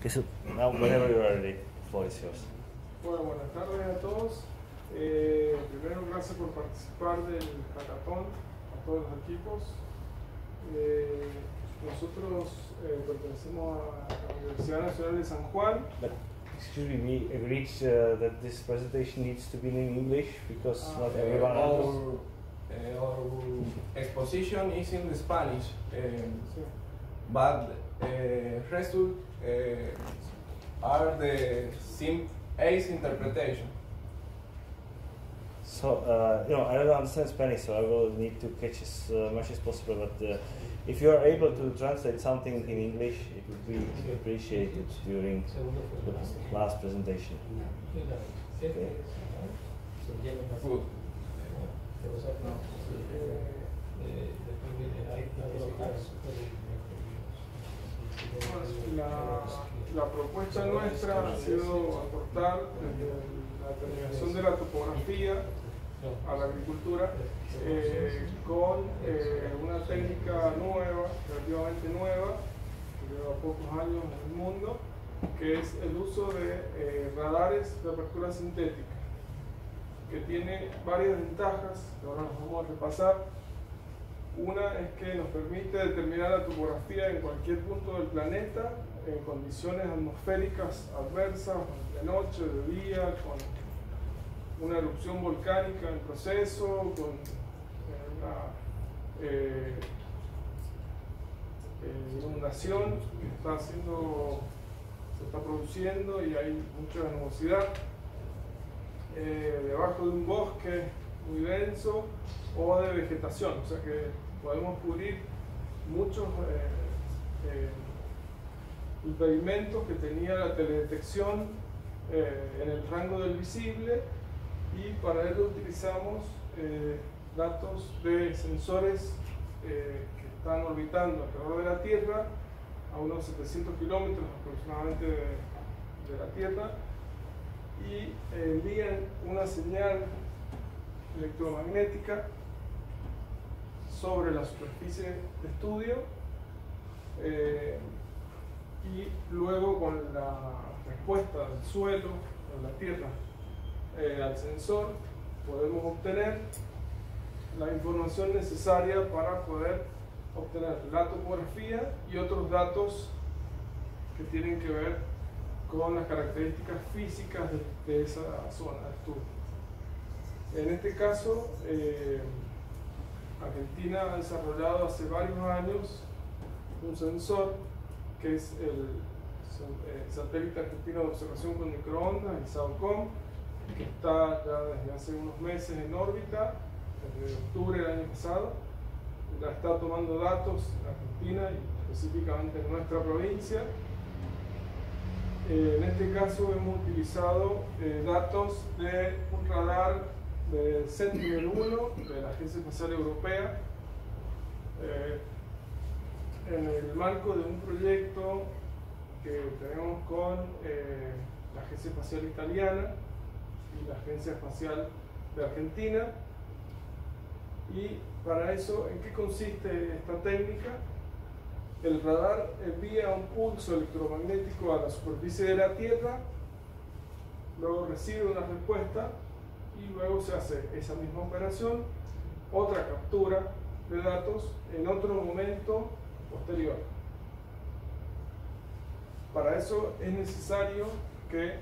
Okay, so now whenever you are ready, the floor is yours. Bueno, buenas tardes a todos. Primero, gracias por participar del hackathon, a todos los equipos. Nosotros pertenecemos a la Universidad Nacional de San Juan. But excuse me, we agreed that this presentation needs to be in English because not everyone understands. Our exposition is in Spanish, Sí. but results are the ACE interpretation. So, I don't understand Spanish, so I will need to catch as much as possible. But if you are able to translate something in English, it would be appreciated during the last presentation. Okay. Good. La propuesta nuestra ha sido aportar desde la terminación de la topografía a la agricultura con una técnica nueva, relativamente nueva, que lleva pocos años en el mundo, que es el uso de radares de apertura sintética, que tiene varias ventajas que ahora nos vamos a repasar. Una es que nos permite determinar la topografía en cualquier punto del planeta en condiciones atmosféricas adversas, de noche, de día, con una erupción volcánica en proceso, con una inundación que se está produciendo y hay mucha nubosidad, debajo de un bosque muy denso o de vegetación, o sea que podemos cubrir muchos impedimentos que tenía la teledetección en el rango del visible, y para ello utilizamos datos de sensores que están orbitando alrededor de la Tierra a unos 700 kilómetros aproximadamente de la Tierra, y envían una señal electromagnética sobre la superficie de estudio, y luego con la respuesta del suelo o la tierra al sensor podemos obtener la información necesaria para poder obtener la topografía y otros datos que tienen que ver con las características físicas de esa zona de estudio. En este caso, Argentina ha desarrollado hace varios años un sensor que es el satélite argentino de observación con microondas, el SAOCOM, que está ya desde hace unos meses en órbita, desde octubre del año pasado. Ya está tomando datos en Argentina y específicamente en nuestra provincia. En este caso hemos utilizado datos de un radar de Sentinel-1 de la Agencia Espacial Europea, en el marco de un proyecto que tenemos con la Agencia Espacial Italiana y la Agencia Espacial de Argentina. Y para eso, ¿en qué consiste esta técnica? El radar envía un pulso electromagnético a la superficie de la Tierra, luego recibe una respuesta y luego se hace esa misma operación, otra captura de datos en otro momento posterior. Para eso es necesario que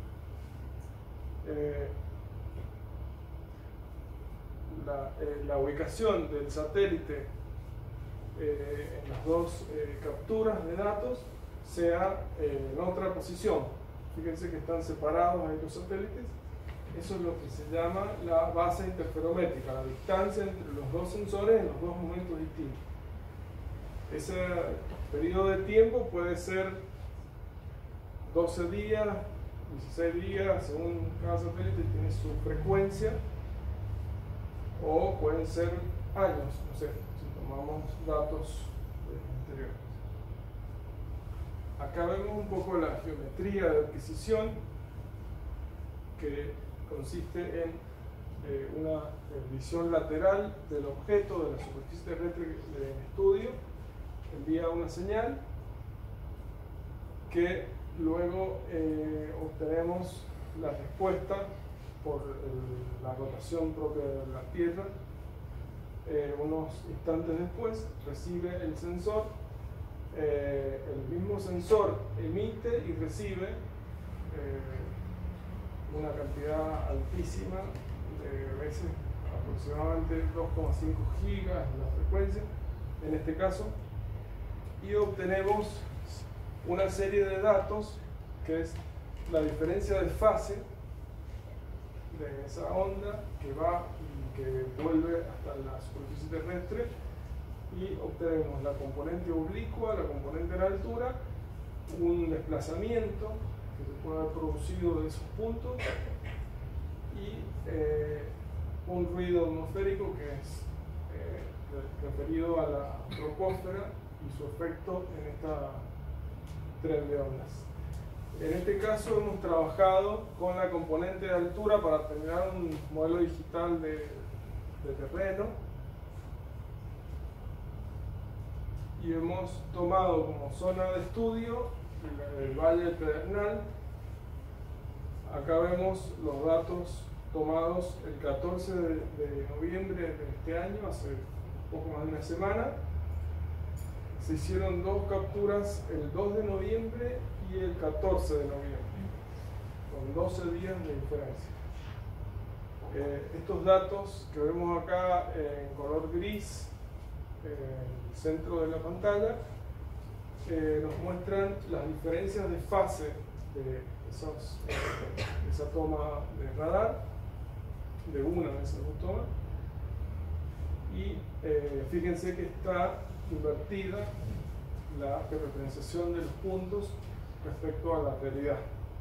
la ubicación del satélite en las dos capturas de datos sea en otra posición. Fíjense que están separados ahí los satélites. Eso es lo que se llama la base interferométrica, la distancia entre los dos sensores en los dos momentos distintos. Ese periodo de tiempo puede ser 12 días, 16 días, según cada satélite tiene su frecuencia, o pueden ser años, no sé, si tomamos datos anteriores. Acá vemos un poco la geometría de adquisición, que consiste en una visión lateral del objeto de la superficie terrestre de estudio. Envía una señal que Luego obtenemos la respuesta por la rotación propia de la Tierra. Unos instantes después recibe el sensor, el mismo sensor emite y recibe una cantidad altísima de veces, aproximadamente 2,5 gigas la frecuencia en este caso, y obtenemos una serie de datos que es la diferencia de fase de esa onda que va y que vuelve hasta la superficie terrestre, y obtenemos la componente oblicua, la componente de la altura, un desplazamiento que se puede haber producido de esos puntos y un ruido atmosférico que es referido a la troposfera y su efecto en esta tren de ondas. En este caso hemos trabajado con la componente de altura para terminar un modelo digital de terreno, y hemos tomado como zona de estudio el Valle del Pedernal. Acá vemos los datos tomados el 14 de noviembre de este año, hace poco más de una semana. Se hicieron dos capturas el 2 de noviembre y el 14 de noviembre, con 12 días de diferencia. Estos datos que vemos acá en color gris, en el centro de la pantalla, nos muestran las diferencias de fase de esa toma de radar, de una de esas dos tomas, y fíjense que está invertida la representación de los puntos respecto a la realidad.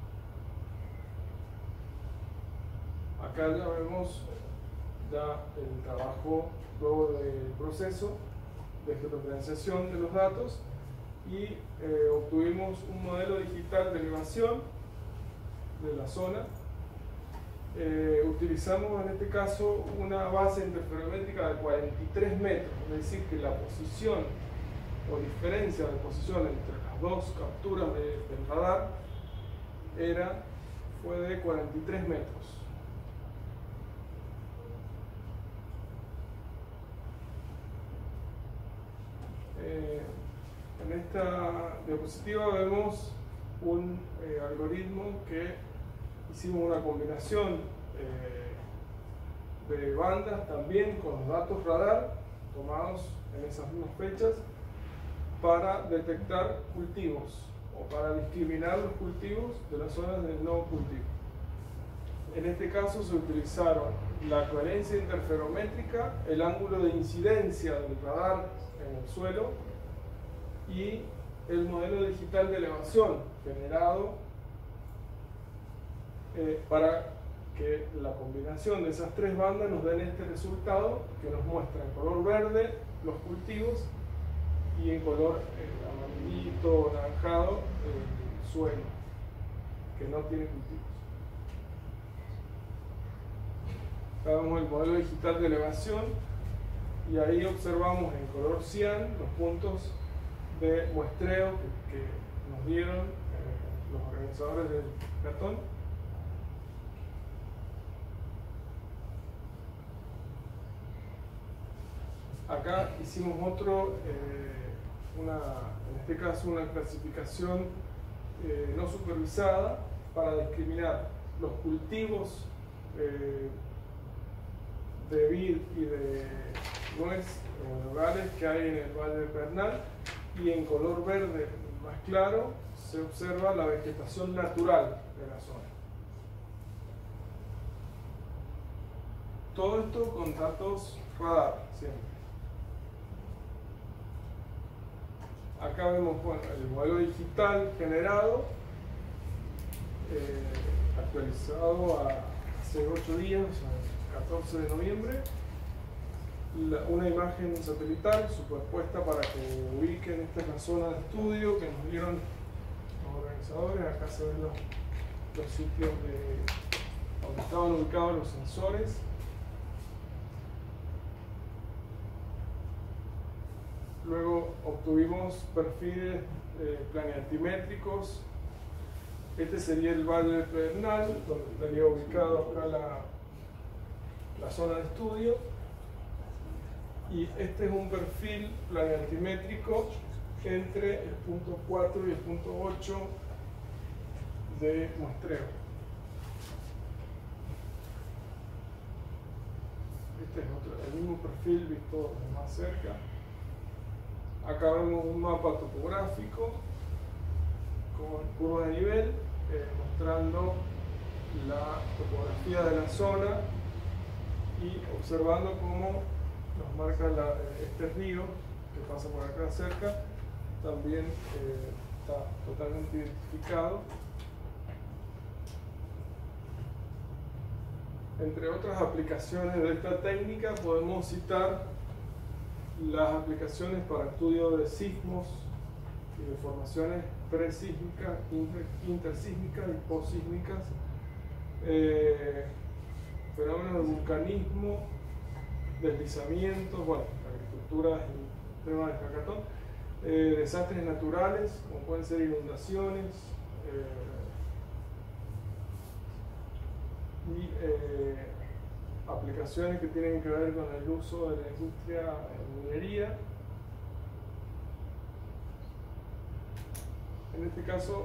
Acá ya vemos ya el trabajo luego del proceso de representación de los datos, y obtuvimos un modelo digital de elevación de la zona. Utilizamos en este caso una base interferométrica de 43 metros, es decir que la posición o diferencia de posición entre las dos capturas del radar fue de 43 metros. En esta diapositiva vemos un algoritmo que hicimos una combinación de bandas también con los datos radar tomados en esas mismas fechas para detectar cultivos o para discriminar los cultivos de las zonas del no cultivo. En este caso se utilizaron la coherencia interferométrica, el ángulo de incidencia del radar en el suelo y el modelo digital de elevación generado para que la combinación de esas tres bandas nos den este resultado que nos muestra en color verde los cultivos y en color amarillito, naranjado, el suelo que no tiene cultivos. Acá vemos el modelo digital de elevación y ahí observamos en color cian los puntos de muestreo que nos dieron los organizadores del hackathon. Acá hicimos en este caso una clasificación no supervisada para discriminar los cultivos de vid y de nuez en lugares que hay en el Valle del Pedernal, y en color verde más claro se observa la vegetación natural de la zona. Todo esto con datos radar siempre. Acá vemos el modelo digital generado, actualizado hace 8 días, el 14 de noviembre. Una imagen satelital superpuesta para que ubiquen. Esta es la zona de estudio que nos dieron los organizadores. Acá se ven los sitios donde estaban ubicados los sensores. Luego obtuvimos perfiles planialtimétricos Este sería el Valle del Pedernal, donde estaría ubicado acá la zona de estudio. Y este es un perfil planialtimétrico entre el punto 4 y el punto 8 de muestreo. Este es el mismo perfil visto más cerca. Acá vemos un mapa topográfico con curva de nivel, mostrando la topografía de la zona y observando cómo nos marca este río que pasa por acá cerca. También está totalmente identificado. Entre otras aplicaciones de esta técnica podemos citar las aplicaciones para estudio de sismos y de formaciones presísmicas, intersísmicas y posísmicas, fenómenos de vulcanismo, deslizamientos, bueno, agricultura y temas de hackathon, desastres naturales, como pueden ser inundaciones, y aplicaciones que tienen que ver con el uso de la industria en minería. En este caso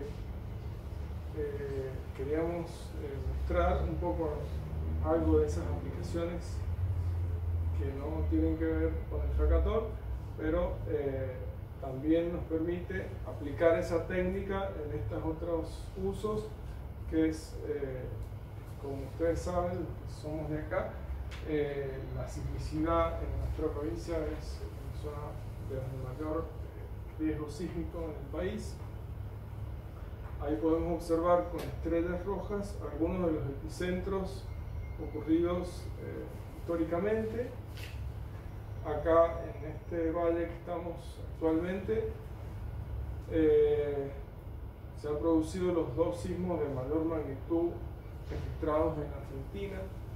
queríamos mostrar un poco algo de esas aplicaciones que no tienen que ver con el hackathon, pero también nos permite aplicar esa técnica en estos otros usos, que es, como ustedes saben, los que somos de acá, la sismicidad en nuestra provincia es la zona de mayor riesgo sísmico en el país. Ahí podemos observar con estrellas rojas algunos de los epicentros ocurridos históricamente. Acá en este valle que estamos actualmente se han producido los dos sismos de mayor magnitud registrados en Argentina,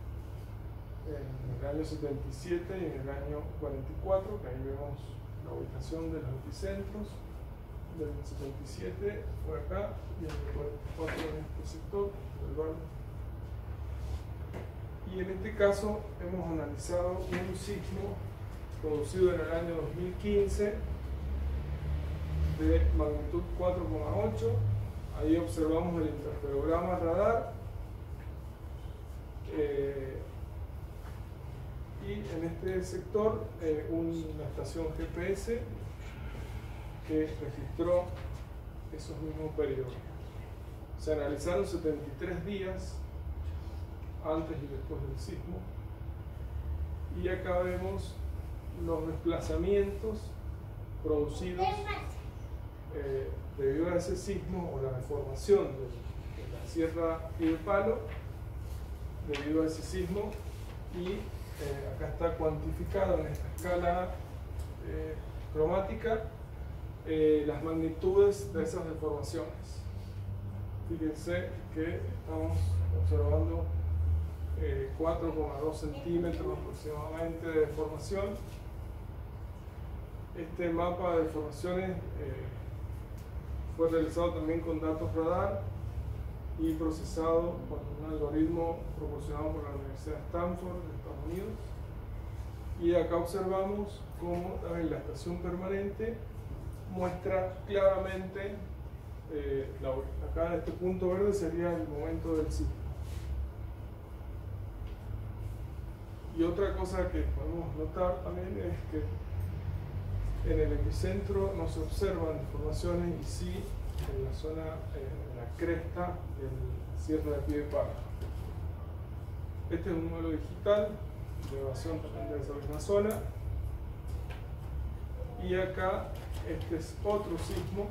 en el año 77 y en el año 44, que ahí vemos la ubicación de los epicentros. Del 77 fue acá y el 44 en este sector del valle. Y en este caso hemos analizado un sismo producido en el año 2015 de magnitud 4,8. Ahí observamos el interferograma radar y en este sector una estación GPS que registró esos mismos periodos. Se analizaron 73 días antes y después del sismo, y acá vemos los desplazamientos producidos debido a ese sismo o la deformación de la Sierra Piedepalo debido a ese sismo, y acá está cuantificado en esta escala cromática las magnitudes de esas deformaciones. Fíjense que estamos observando 4,2 centímetros aproximadamente de deformación. Este mapa de deformaciones fue realizado también con datos radar y procesado por un algoritmo proporcionado por la Universidad de Stanford de Estados Unidos. Y acá observamos cómo también la estación permanente muestra claramente, acá en este punto verde sería el momento del sismo. Y otra cosa que podemos notar también es que en el epicentro no se observan deformaciones, y sí en la zona, en la cresta del Sierra de Piedepalo. Este es un modelo digital de evasión también de esa misma zona. Y acá este es otro sismo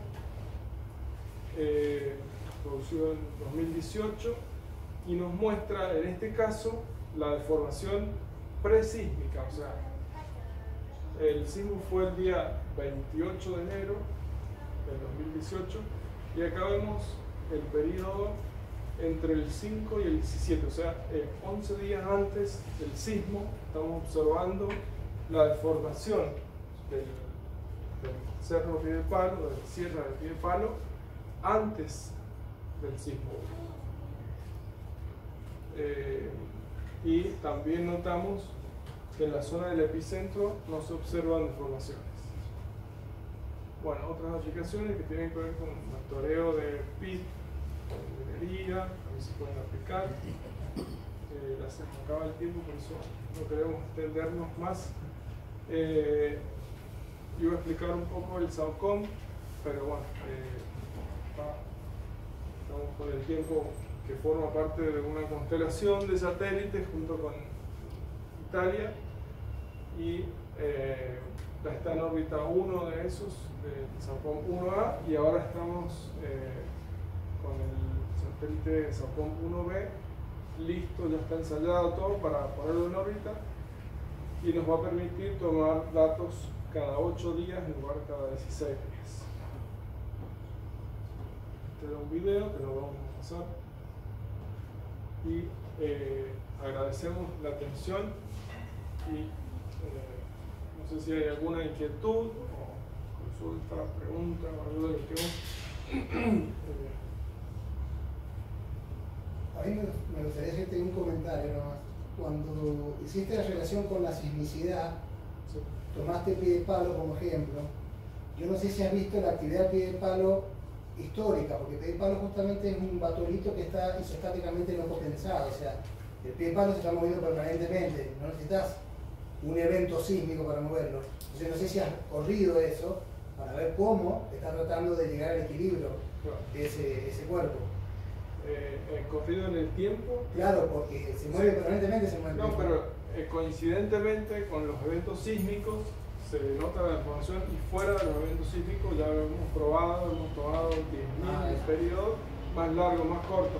producido en 2018 y nos muestra en este caso la deformación presísmica, o sea, el sismo fue el día 28 de enero del 2018 y acá vemos el periodo entre el 5 y el 17, o sea, 11 días antes del sismo estamos observando la deformación del Cerro Piedepalo, de la Sierra de Piedepalo, antes del sismo. Y también notamos que en la zona del epicentro no se observan deformaciones. Bueno, otras aplicaciones que tienen que ver con monitoreo de PIT, con minería, también se pueden aplicar. Ya se nos acaba el tiempo, por eso no queremos extendernos más. Yo voy a explicar un poco el SAOCOM, pero bueno, estamos con el tiempo que forma parte de una constelación de satélites junto con Italia y está en órbita uno de esos, del SAOCOM 1A, y ahora estamos con el satélite SAOCOM 1B listo, ya está ensayado todo para ponerlo en órbita y nos va a permitir tomar datos cada 8 días en lugar de cada 16 días. Este era un video que lo vamos a pasar y agradecemos la atención y no sé si hay alguna inquietud o consulta, pregunta o algo de lo que A mí me gustaría hacerte un comentario nomás. Cuando hiciste la relación con la sismicidad, sí, tomaste Piedepalo como ejemplo. Yo no sé si has visto la actividad de Piedepalo histórica, porque Piedepalo justamente es un batolito que está isostáticamente no potenzado, o sea, el Piedepalo se está moviendo permanentemente, no necesitas un evento sísmico para moverlo. Entonces no sé si has corrido eso para ver cómo está tratando de llegar al equilibrio de ese cuerpo. Corrido en el tiempo. Claro, porque se mueve permanentemente, se mueve. No, pero coincidentemente con los eventos sísmicos se nota la deformación, y fuera de los eventos sísmicos ya lo hemos probado, hemos tomado 10.000 periodos más largos, más cortos.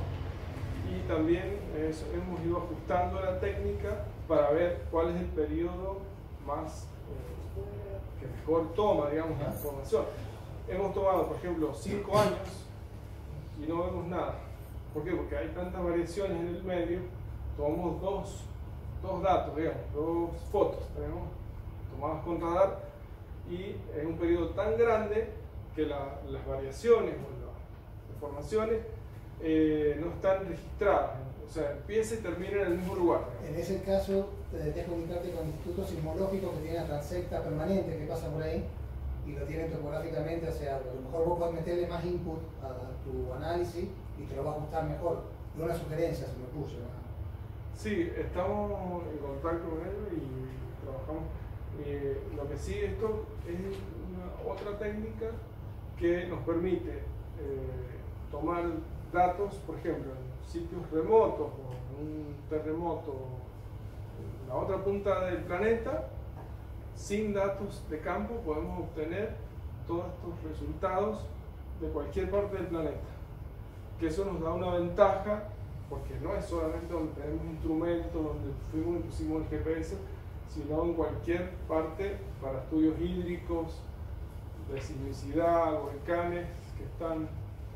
Y también hemos ido ajustando la técnica para ver cuál es el periodo más que mejor toma, digamos, la información. Hemos tomado, por ejemplo, 5 años y no vemos nada. ¿Por qué? Porque hay tantas variaciones en el medio. Tomamos dos datos, digamos, 2 fotos tenemos tomadas con radar, y es un periodo tan grande que las variaciones o las deformaciones no están registradas, o sea, empieza y termina en el mismo lugar. En ese caso, tendrías que comunicarte con institutos sismológicos que tienen la transecta permanente que pasa por ahí y lo tienen topográficamente, o sea, a lo mejor vos podés meterle más input a tu análisis y te lo va a ajustar mejor. Y una sugerencia se me ocurre, ¿no? Sí, estamos en contacto con ellos y trabajamos. Lo que sí, esto es otra técnica que nos permite tomar datos, por ejemplo, en sitios remotos o en un terremoto en la otra punta del planeta. Sin datos de campo podemos obtener todos estos resultados de cualquier parte del planeta, que eso nos da una ventaja, porque no es solamente donde tenemos instrumentos, donde fuimos y pusimos el GPS, sino en cualquier parte para estudios hídricos, de sismicidad, volcanes que están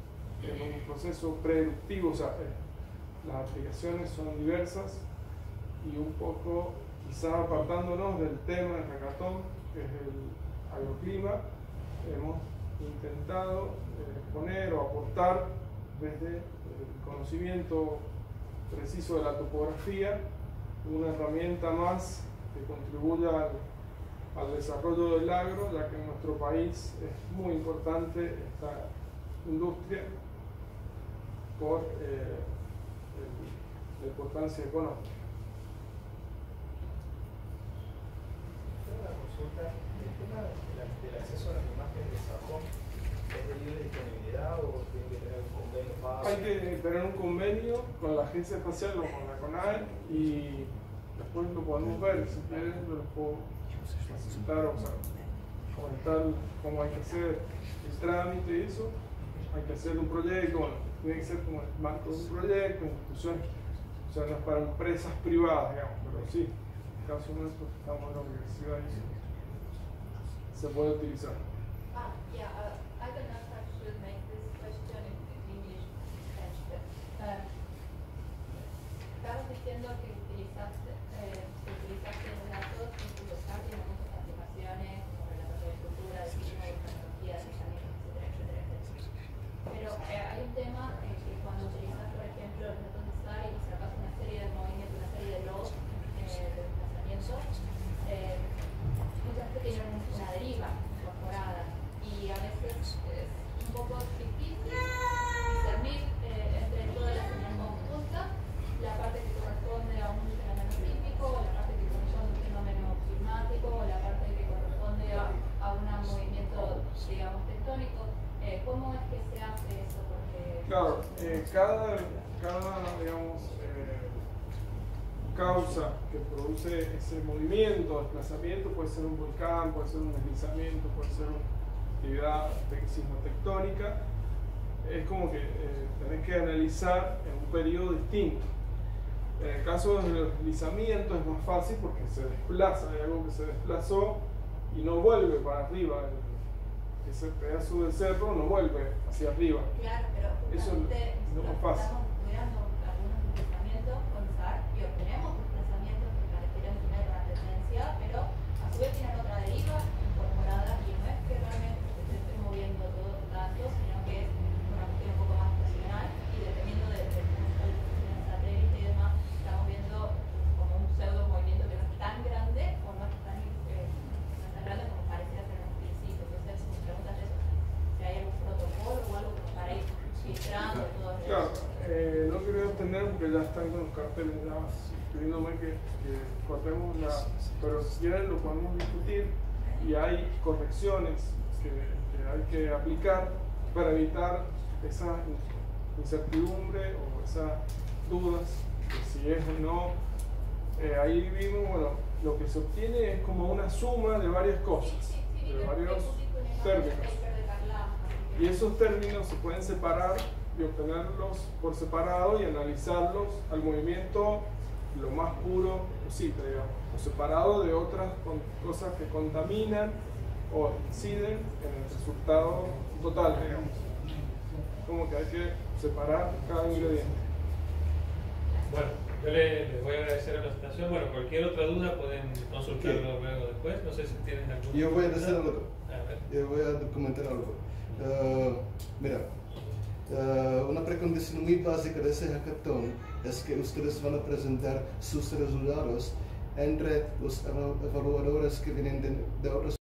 en un proceso preeruptivo. O sea, las aplicaciones son diversas, y un poco quizá apartándonos del tema del hackathon, que es el agroclima, hemos intentado poner o aportar desde el conocimiento preciso de la topografía una herramienta más que contribuya al desarrollo del agro, ya que en nuestro país es muy importante esta industria por la importancia económica. Una consulta, el tema del acceso a las imágenes de SAOCOM, ¿es de libre disponibilidad o tiene que tener un convenio pago? Hay que tener un convenio con la Agencia Espacial o con la CONAE, y después lo podemos ver. Si quieren, lo puedo facilitar, o sea, comentar cómo hay que hacer el trámite y eso. Hay que hacer un proyecto, bueno, tiene que ser como el marco de un proyecto, instituciones, o sea, no es para empresas privadas, digamos, pero sí. En el caso nuestro, estamos en la universidad y se puede utilizar. Yeah, I don't know if I should make this question in English. Estabas diciendo que utilizaste los datos en usar, digamos, aplicaciones como relatos de cultura, de cine, de tecnología, de diseño, etcétera, etcétera, etcétera. Pero hay un tema que Claro, cada digamos, causa que produce ese movimiento, desplazamiento, puede ser un volcán, puede ser un deslizamiento, puede ser una actividad sismotectónica, es como que tenés que analizar en un periodo distinto. En el caso de los deslizamientos es más fácil porque se desplaza, hay algo que se desplazó y no vuelve para arriba. Ese pedazo de cerro no vuelve hacia arriba. Claro, pero eso no es fácil. Estamos estudiando algunos desplazamientos con SAR y obtenemos desplazamientos que parecieran tener una tendencia, pero a su vez tienen otra deriva incorporada y no es que realmente se esté moviendo todo tanto, sino que es una cuestión un poco más estacional y dependiendo de cómo está el satélite y demás, estamos viendo como un pseudo movimiento que no es tan grande o no es tan grande como parecía ser en un principio. Entonces, mi pregunta es eso, si hay algún protocolo o algo como para ir filtrando todo eso. Claro, no quiero extender porque ya están con los carteles ya pidiéndome que cortemos pero si quieren lo podemos discutir y hay correcciones que hay que aplicar para evitar esa incertidumbre o esas dudas de si es o no. Ahí vimos, bueno, lo que se obtiene es como una suma de varias cosas, de varios términos. Y esos términos se pueden separar y obtenerlos por separado y analizarlos al movimiento lo más puro posible, digamos, o separado de otras cosas que contaminan o inciden en el resultado total, digamos. Como que hay que separar cada ingrediente. Bueno, yo les voy a agradecer la presentación. Bueno, cualquier otra duda pueden consultarlo luego después. No sé si tienes alguna. Yo voy a decir algo. A ver. Yo voy a documentar algo. Mira, una precondición muy básica de ese hackathon es que ustedes van a presentar sus resultados entre los evaluadores que vienen de otros